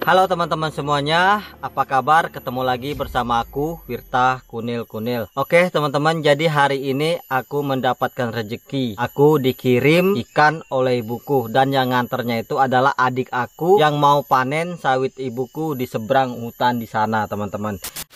Halo teman-teman semuanya, apa kabar? Ketemu lagi bersama aku, Wirta Kunil Kunil. Oke teman-teman, jadi hari ini aku mendapatkan rezeki. Aku dikirim ikan oleh ibuku, dan yang nganternya itu adalah adik aku yang mau panen sawit ibuku di seberang hutan di sana, teman-teman.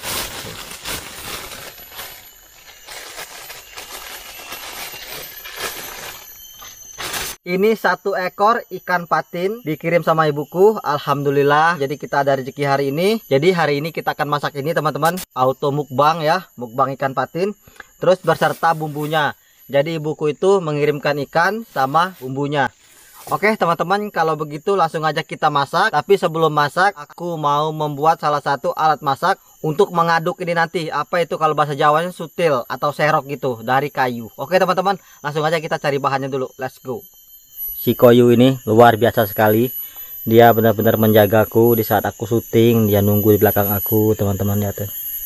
Ini satu ekor ikan patin dikirim sama ibuku. Alhamdulillah, jadi kita ada rezeki hari ini. Jadi hari ini kita akan masak ini teman-teman, auto mukbang ya, mukbang ikan patin, terus berserta bumbunya. Jadi ibuku itu mengirimkan ikan sama bumbunya. Oke teman-teman, kalau begitu langsung aja kita masak. Tapi sebelum masak, aku mau membuat salah satu alat masak untuk mengaduk ini nanti. Apa itu kalau bahasa Jawanya, sutil atau serok gitu, dari kayu. Oke teman-teman, langsung aja kita cari bahannya dulu. Let's go. Si Koyu ini luar biasa sekali. Dia benar-benar menjagaku di saat aku syuting. Dia nunggu di belakang aku, teman-teman, lihat tuh.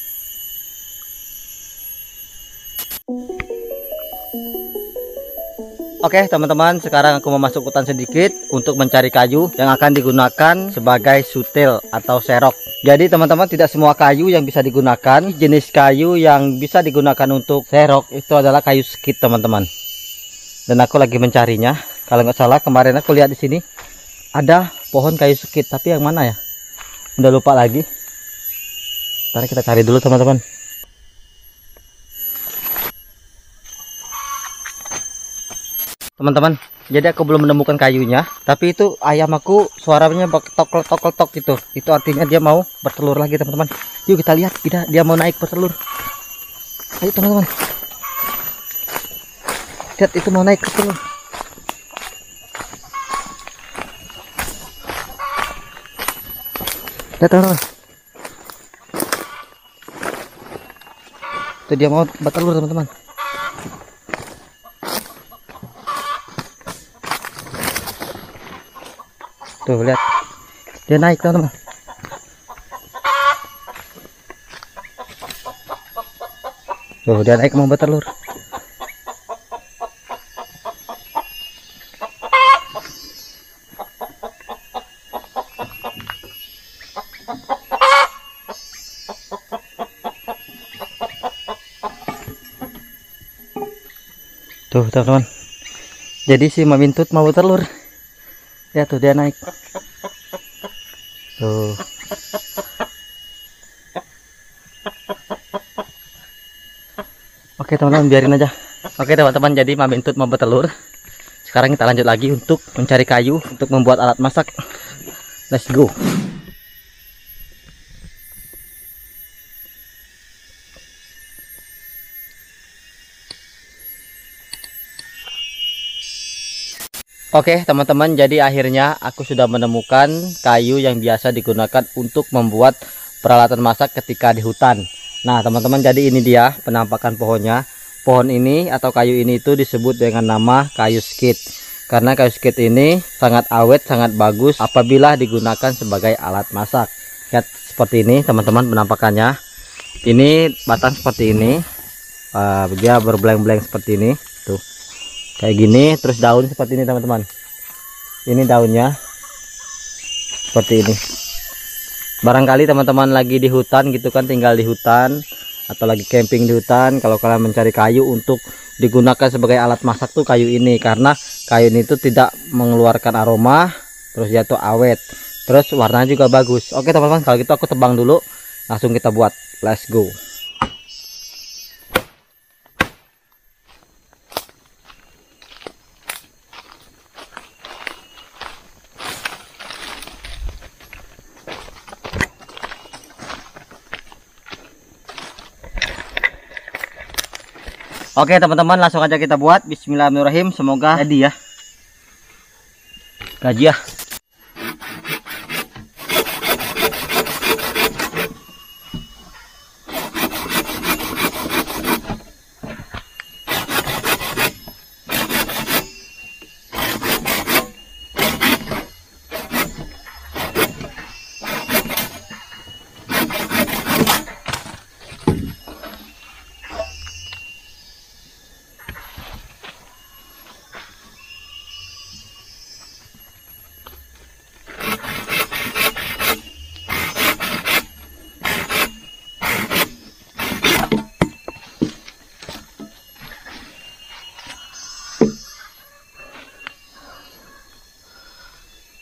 Oke teman-teman, sekarang aku memasuk hutan sedikit untuk mencari kayu yang akan digunakan sebagai sutil atau serok. Jadi teman-teman, tidak semua kayu yang bisa digunakan. Jenis kayu yang bisa digunakan untuk serok itu adalah kayu skit, teman-teman. Dan aku lagi mencarinya. Kalau nggak salah kemarin aku lihat di sini ada pohon kayu skit, tapi yang mana ya? Udah lupa lagi. Ntar kita cari dulu teman-teman. Teman-teman, jadi aku belum menemukan kayunya, tapi itu ayam aku suaranya tok gitu. Itu artinya dia mau bertelur lagi teman-teman. Yuk kita lihat, dia mau naik bertelur. Ayo teman-teman, lihat itu mau naik bertelur. Lihat teman-teman, itu dia mau bertelur teman-teman. Tuh lihat, dia naik teman-teman. Tuh dia naik mau bertelur. Tuh teman-teman, jadi si mamintut mau bertelur. Ya tuh dia naik. Tuh. Oke teman-teman, biarin aja. Oke teman-teman, jadi mamintut mau bertelur. Sekarang kita lanjut lagi untuk mencari kayu untuk membuat alat masak. Let's go. Oke teman-teman, jadi akhirnya aku sudah menemukan kayu yang biasa digunakan untuk membuat peralatan masak ketika di hutan. Nah teman-teman, jadi ini dia penampakan pohonnya. Pohon ini atau kayu ini itu disebut dengan nama kayu skit. Karena kayu skit ini sangat awet, sangat bagus apabila digunakan sebagai alat masak. Lihat seperti ini teman-teman penampakannya. Ini batang seperti ini, dia berbeleng-beleng seperti ini. Tuh. Kayak gini, terus daun seperti ini teman-teman. Ini daunnya seperti ini. Barangkali teman-teman lagi di hutan gitu kan, tinggal di hutan atau lagi camping di hutan, kalau kalian mencari kayu untuk digunakan sebagai alat masak tuh kayu ini, karena kayu ini tuh tidak mengeluarkan aroma, terus dia tuh awet, terus warnanya juga bagus. Oke teman-teman, kalau gitu aku tebang dulu, langsung kita buat. Let's go. Oke teman-teman, langsung aja kita buat. Bismillahirrahmanirrahim. Semoga jadi ya. Gaji ya.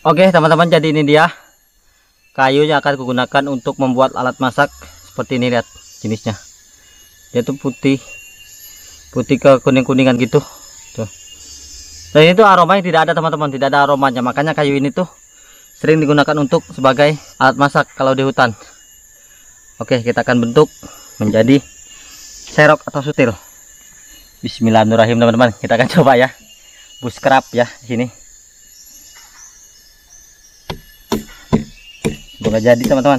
Oke teman-teman, jadi ini dia kayu yang akan kugunakan untuk membuat alat masak. Seperti ini, lihat jenisnya, dia tuh putih ke kuning-kuningan gitu tuh. Dan itu aromanya tidak ada teman-teman, tidak ada aromanya. Makanya kayu ini tuh sering digunakan untuk sebagai alat masak kalau di hutan. Oke, kita akan bentuk menjadi serok atau sutil. Bismillahirrahmanirrahim teman-teman, kita akan coba ya. Bushcraft ya di sini. Semoga jadi teman-teman.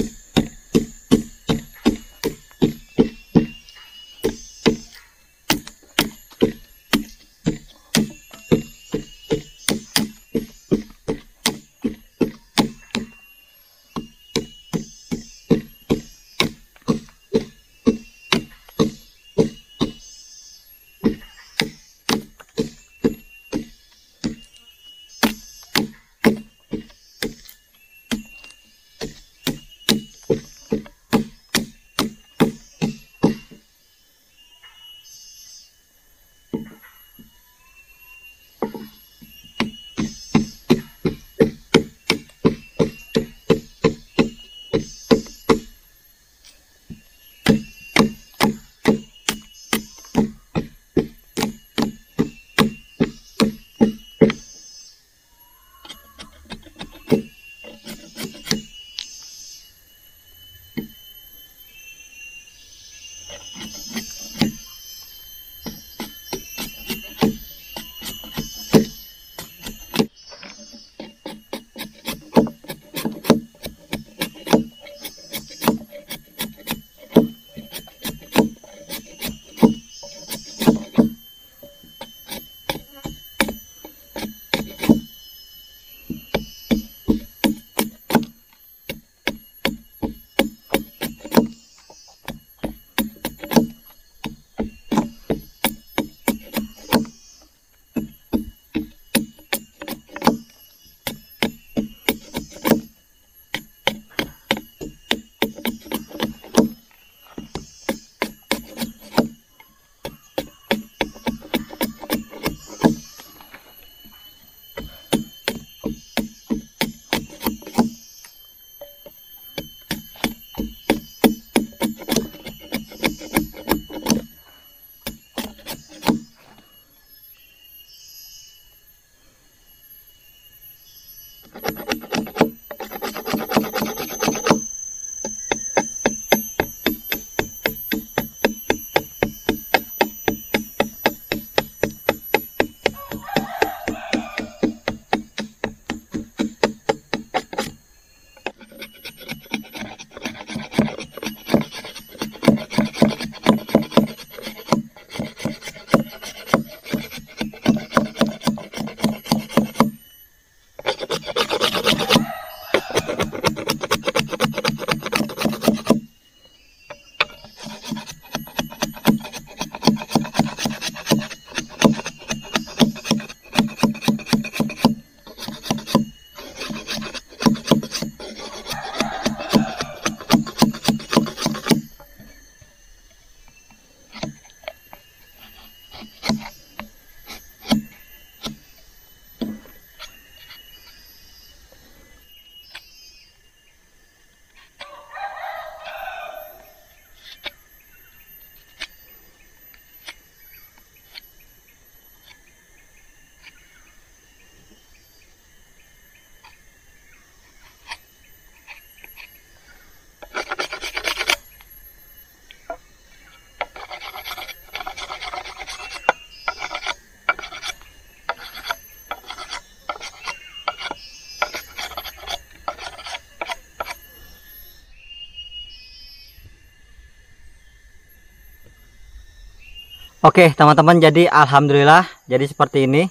Oke teman-teman, jadi alhamdulillah jadi seperti ini.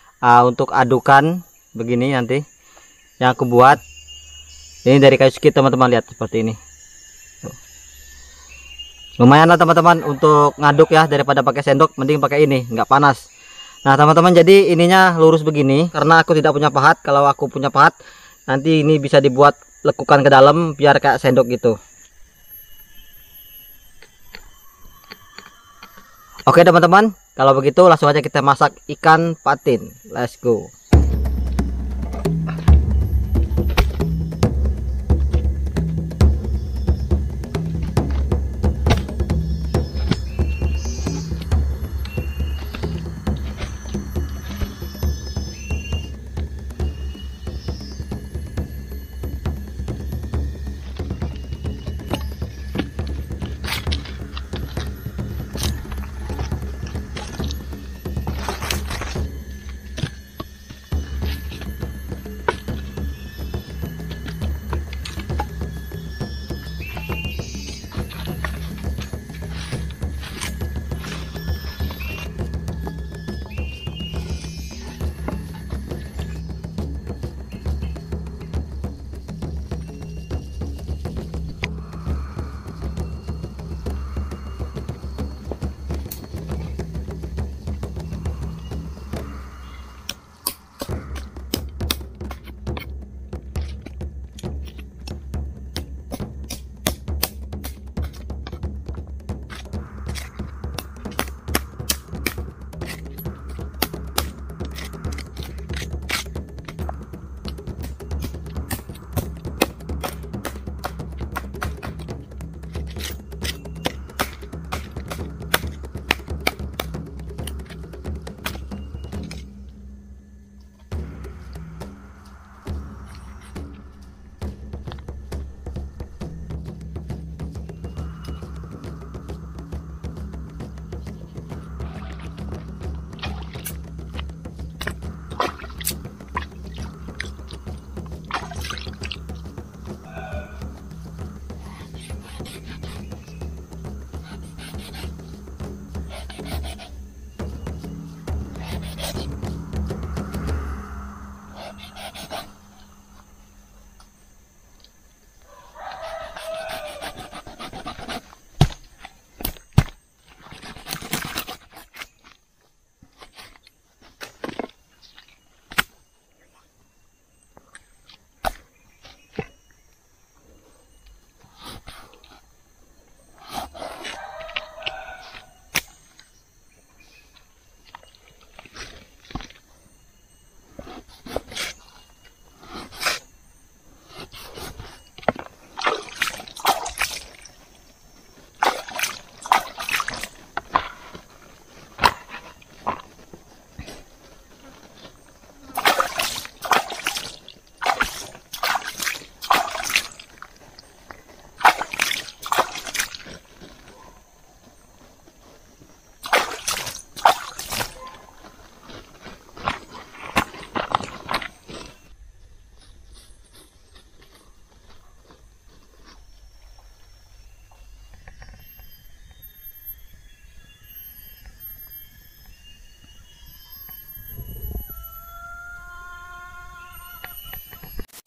Untuk adukan begini nanti yang aku buat ini dari kayu skit teman-teman, lihat seperti ini. Tuh. Lumayan lah teman-teman untuk ngaduk ya, daripada pakai sendok mending pakai ini, nggak panas. Nah teman-teman, jadi ininya lurus begini karena aku tidak punya pahat. Kalau aku punya pahat nanti ini bisa dibuat lekukan ke dalam biar kayak sendok gitu. Oke teman-teman, kalau begitu langsung aja kita masak ikan patin. Let's go.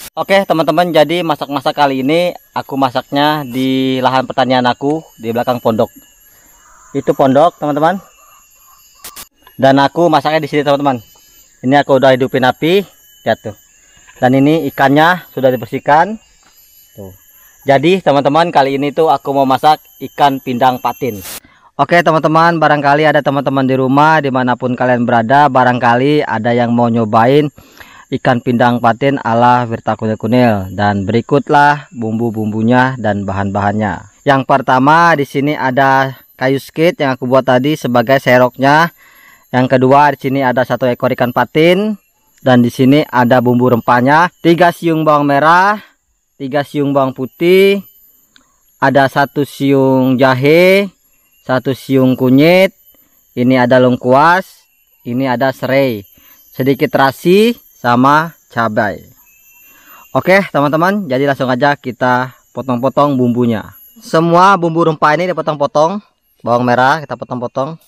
Oke teman-teman, jadi masak-masak kali ini aku masaknya di lahan pertanian aku di belakang pondok. Itu pondok teman-teman. Dan aku masaknya di sini teman-teman. Ini aku udah hidupin api, lihat tuh. Dan ini ikannya sudah dibersihkan. Tuh. Jadi teman-teman, kali ini tuh aku mau masak ikan pindang patin. Oke teman-teman, barangkali ada teman-teman di rumah dimanapun kalian berada, barangkali ada yang mau nyobain ikan pindang patin ala Wirta Kunil Kunil. Dan berikutlah bumbu-bumbunya dan bahan-bahannya. Yang pertama di sini ada kayu skit yang aku buat tadi sebagai seroknya. Yang kedua di sini ada 1 ekor ikan patin. Dan di sini ada bumbu rempahnya, 3 siung bawang merah, 3 siung bawang putih, ada 1 siung jahe, 1 siung kunyit, ini ada lengkuas, ini ada serai, sedikit terasi sama cabai. Oke teman-teman, jadi langsung aja kita potong-potong bumbunya. Semua bumbu rempah ini dipotong-potong. Bawang merah kita potong-potong.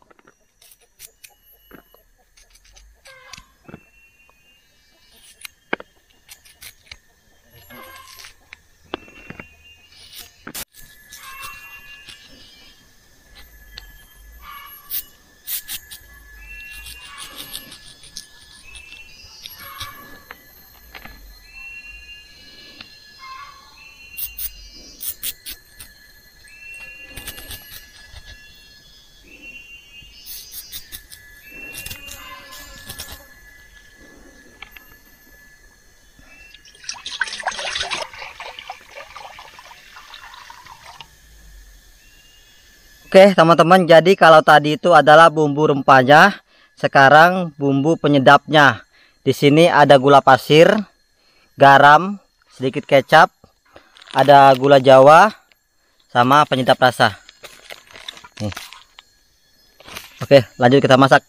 Oke teman-teman, jadi kalau tadi itu adalah bumbu rempahnya, sekarang bumbu penyedapnya. Di sini ada gula pasir, garam, sedikit kecap, ada gula Jawa, sama penyedap rasa. Nih. Oke, lanjut kita masak.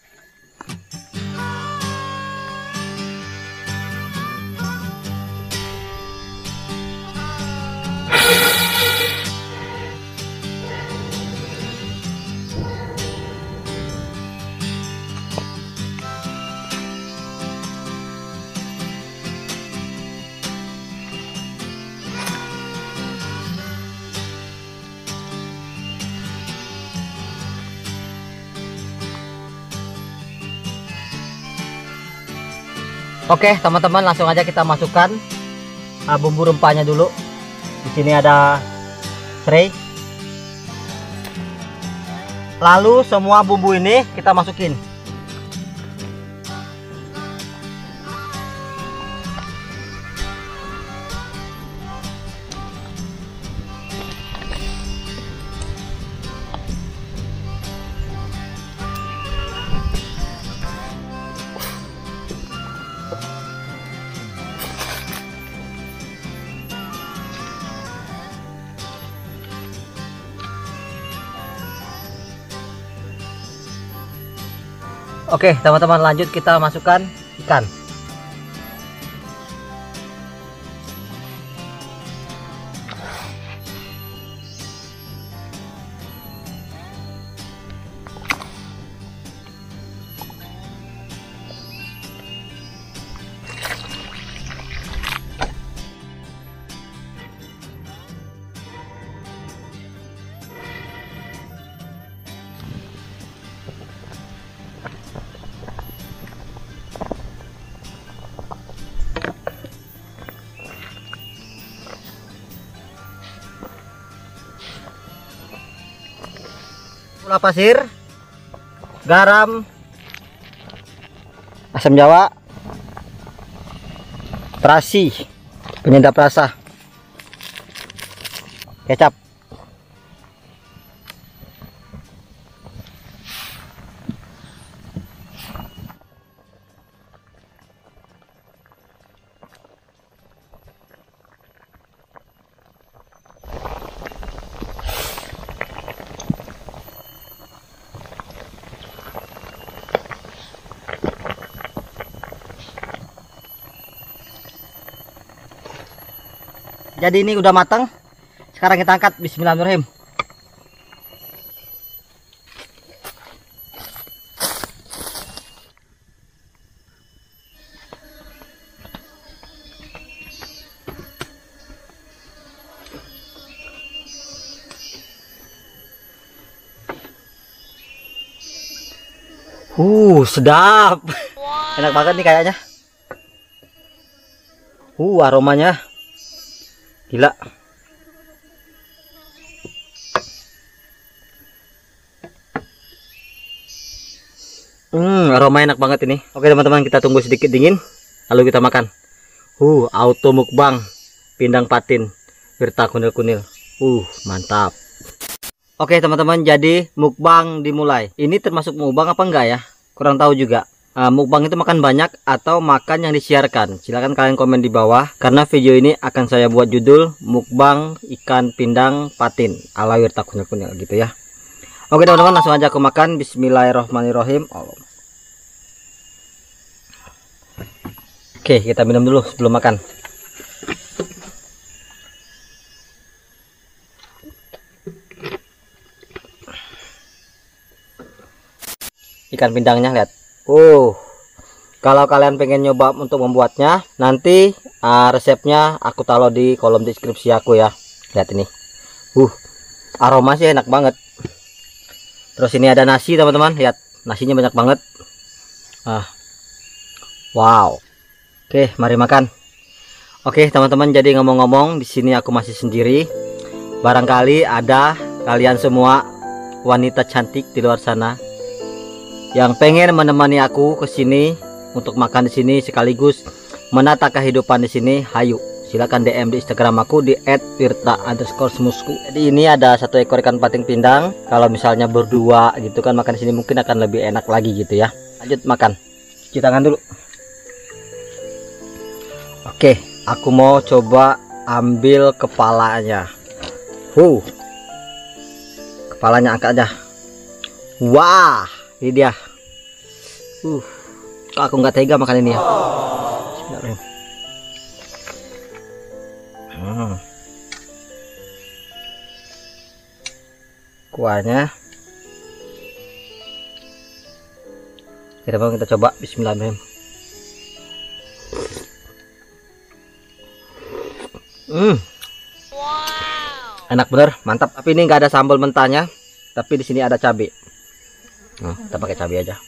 Oke teman-teman, langsung aja kita masukkan bumbu rempahnya dulu. Di sini ada serai. Lalu semua bumbu ini kita masukin. Oke teman-teman, lanjut kita masukkan ikan. Gula pasir, garam, asam jawa, terasi, penyedap rasa, kecap. Jadi ini udah matang. Sekarang kita angkat. Bismillahirrahmanirrahim. Sedap. Enak banget nih kayaknya. Aromanya gila. Aroma enak banget ini. Oke teman-teman, kita tunggu sedikit dingin lalu kita makan. Auto mukbang pindang patin Wirta kunil-kunil. Mantap. Oke teman-teman, jadi mukbang dimulai. Ini termasuk mukbang apa enggak ya? Kurang tahu juga. Mukbang itu makan banyak atau makan yang disiarkan? Silahkan kalian komen di bawah, karena video ini akan saya buat judul mukbang ikan pindang patin ala Wirta kunil-kunil gitu ya. Oke teman-teman, langsung aja aku makan. Bismillahirrohmanirrohim. Oke, kita minum dulu sebelum makan. Ikan pindangnya lihat. Kalau kalian pengen nyoba untuk membuatnya, nanti resepnya aku taruh di kolom deskripsi aku ya. Lihat ini. Aroma sih enak banget. Terus ini ada nasi teman-teman, lihat nasinya banyak banget. Wow. Oke, mari makan. Oke teman-teman, jadi ngomong-ngomong, di sini aku masih sendiri. Barangkali ada kalian semua wanita cantik di luar sana yang pengen menemani aku ke sini untuk makan di sini sekaligus menata kehidupan di sini. Hayu, silakan DM di Instagram aku di @wirta_smusku. Jadi ini ada 1 ekor ikan patin pindang. Kalau misalnya berdua gitu kan makan di sini mungkin akan lebih enak lagi gitu ya. Lanjut makan. Cuci tangan dulu. Oke, aku mau coba ambil kepalanya. Kepalanya angkat aja. Wah, ini dia. Kok aku nggak tega makan ini ya. Kuahnya. Kita coba. Bismillahirrahmanirrahim. Enak bener, mantap. Tapi ini nggak ada sambal mentahnya, tapi di sini ada cabai. Kita pakai cabai aja.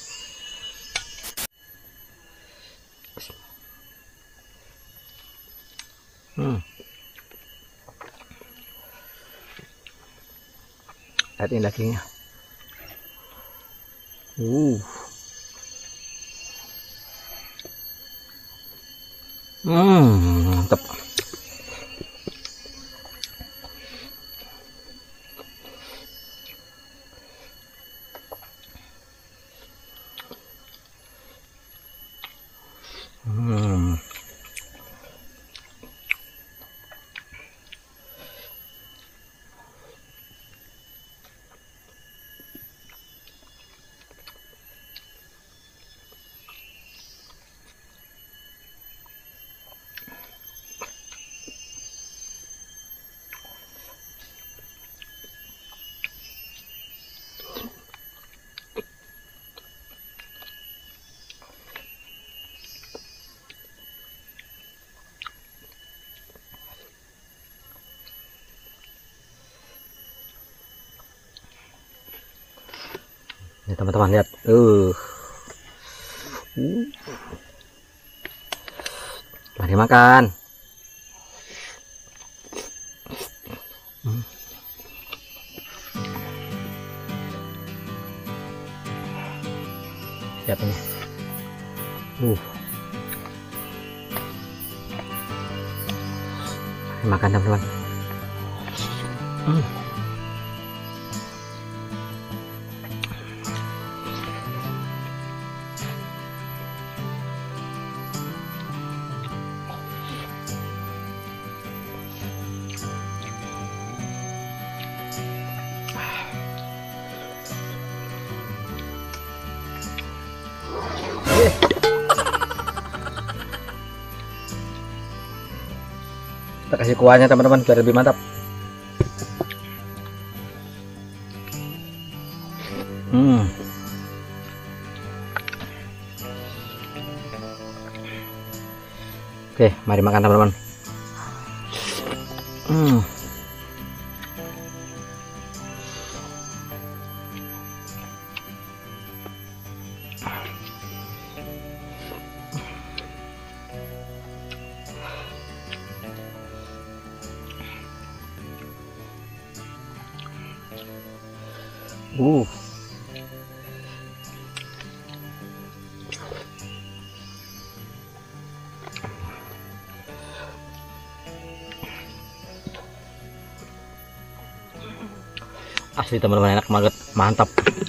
Lihat ini dagingnya. Mantap. Ini teman-teman lihat. Mari makan. Lihat ini. Makan teman-teman. Kita kasih kuahnya teman-teman biar lebih mantap. Oke, mari makan teman-teman. Asli teman-teman, enak banget, mantap.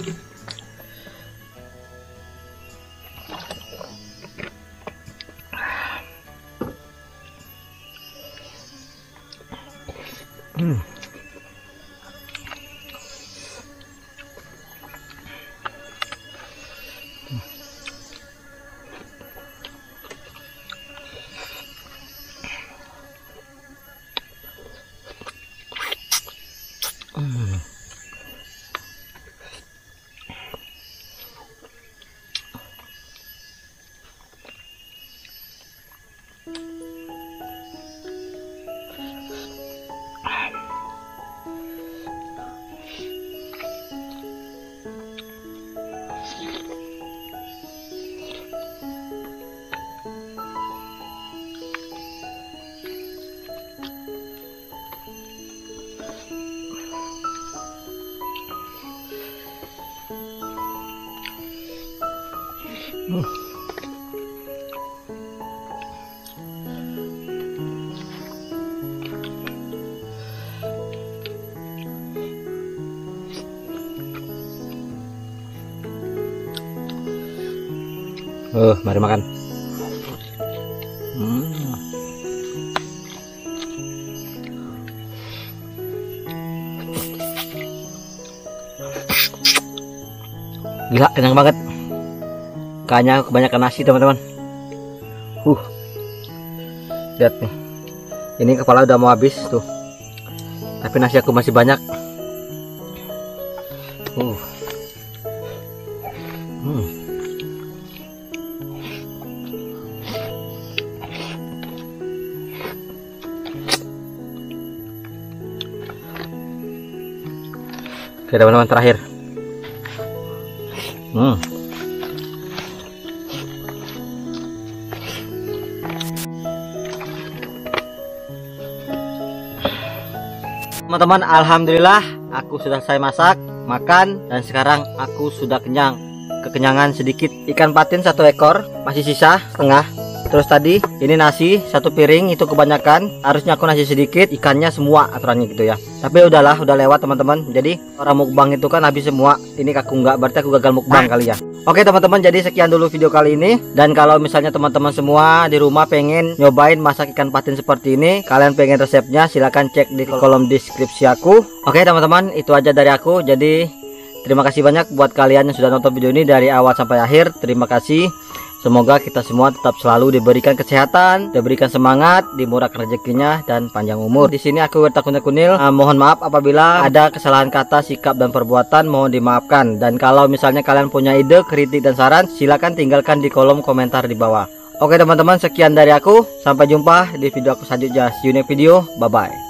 Mari makan. Gila, enak banget. Kayaknya kebanyakan nasi teman-teman. Lihat nih. Ini kepala udah mau habis tuh. Tapi nasi aku masih banyak. Oke teman-teman, terakhir. Teman-teman, alhamdulillah aku sudah selesai masak, makan, dan sekarang aku sudah kenyang. Kekenyangan sedikit. Ikan patin 1 ekor, masih sisa setengah. Terus tadi ini nasi 1 piring, itu kebanyakan. Harusnya aku nasi sedikit, ikannya semua aturannya gitu ya. Tapi udahlah, udah lewat teman-teman. Jadi orang mukbang itu kan habis semua. Ini aku enggak, berarti aku gagal mukbang kali ya. Oke teman-teman, jadi sekian dulu video kali ini. Dan kalau misalnya teman-teman semua di rumah pengen nyobain masak ikan patin seperti ini, kalian pengen resepnya, silahkan cek di kolom deskripsi aku. Oke teman-teman, itu aja dari aku. Jadi terima kasih banyak buat kalian yang sudah nonton video ini dari awal sampai akhir. Terima kasih. Semoga kita semua tetap selalu diberikan kesehatan, diberikan semangat, dimurahkan rezekinya, dan panjang umur. Di sini aku Wirta Kunil. Mohon maaf apabila ada kesalahan kata, sikap, dan perbuatan, mohon dimaafkan. Dan kalau misalnya kalian punya ide, kritik, dan saran, silakan tinggalkan di kolom komentar di bawah. Oke teman-teman, sekian dari aku. Sampai jumpa di video aku selanjutnya. See you next video. Bye bye.